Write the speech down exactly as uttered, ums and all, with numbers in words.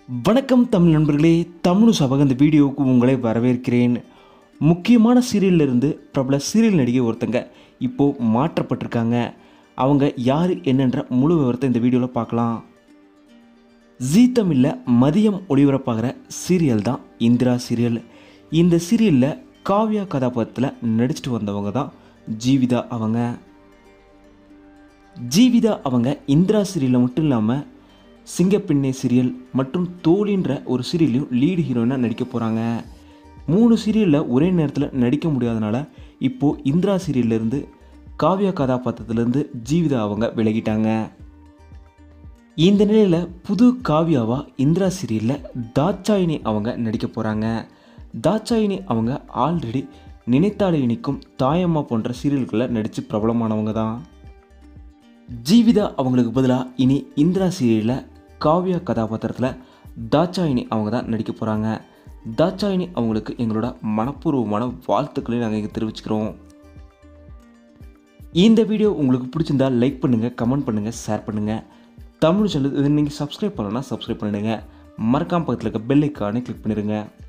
வணக்கம் தமிழ் நண்பர்களே, தமிழ் சபக இந்த வீடியோவுக்கு உங்களை வரவேற்கிறேன். முக்கியமான சீரியலில் இருந்து பிரபல சீரியல் நடிகை ஒருத்தங்க இப்போது மாற்றப்பட்டிருக்காங்க. அவங்க யார் என்னன்ற முழு விவரத்தை இந்த வீடியோவில் பார்க்கலாம். ஜீ தமிழில் மதியம் ஒளிபரப்பாகிற சீரியல் தான் இந்திரா சீரியல். இந்த சீரியலில் காவ்யா கதாபாத்திரத்தில் நடிச்சிட்டு வந்தவங்க தான் ஜீவிதா. அவங்க ஜீவிதா அவங்க இந்திரா சீரியலில் மட்டும் இல்லாமல் சிங்கப்பெண்ணே சீரியல் மற்றும் தோழின்ற ஒரு சீரியலையும் லீடு ஹீரோயினாக நடிக்க போகிறாங்க. மூணு சீரியலில் ஒரே நேரத்தில் நடிக்க முடியாதனால இப்போது இந்திரா சீரியல்லேருந்து காவ்யா கதாபாத்திரத்துலேருந்து ஜீவிதா அவங்க விலகிட்டாங்க. இந்த நிலையில் புது காவ்யாவா இந்திரா சீரியலில் தாட்சாயினி அவங்க நடிக்க போகிறாங்க. தாட்சாயினி அவங்க ஆல்ரெடி நினைத்தாலே இனிக்கும், தாயம்மா போன்ற சீரியல்களில் நடித்து பிரபலமானவங்க தான். ஜீவிதா அவங்களுக்கு பதிலாக இனி இந்திரா சீரியலில் காவ்யா கதாபாத்திரத்தில் தாட்சாயினி அவங்க தான் நடிக்க போகிறாங்க. தாட்சாயினி அவங்களுக்கு எங்களோட மனப்பூர்வமான வாழ்த்துக்களை நாங்கள் இங்கே தெரிவிச்சுக்கிறோம். இந்த வீடியோ உங்களுக்கு பிடிச்சிருந்தால் லைக் பண்ணுங்கள், கமெண்ட் பண்ணுங்கள், ஷேர் பண்ணுங்கள். தமிழ் சேனல் நீங்கள் சப்ஸ்கிரைப் பண்ணலன்னா சப்ஸ்கிரைப் பண்ணிடுங்க. மறக்காம பக்கத்தில் இருக்க பெல் ஐக்கானை கிளிக் பண்ணிடுங்க.